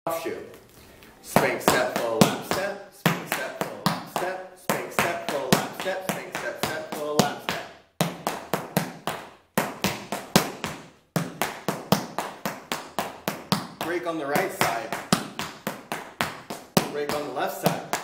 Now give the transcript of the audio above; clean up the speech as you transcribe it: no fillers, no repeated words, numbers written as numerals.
Offshoot. Spank step, full lap step, spank step, full lap step, spank step, full lap step, spank step, step, full lap step. Break on the right side. Break on the left side.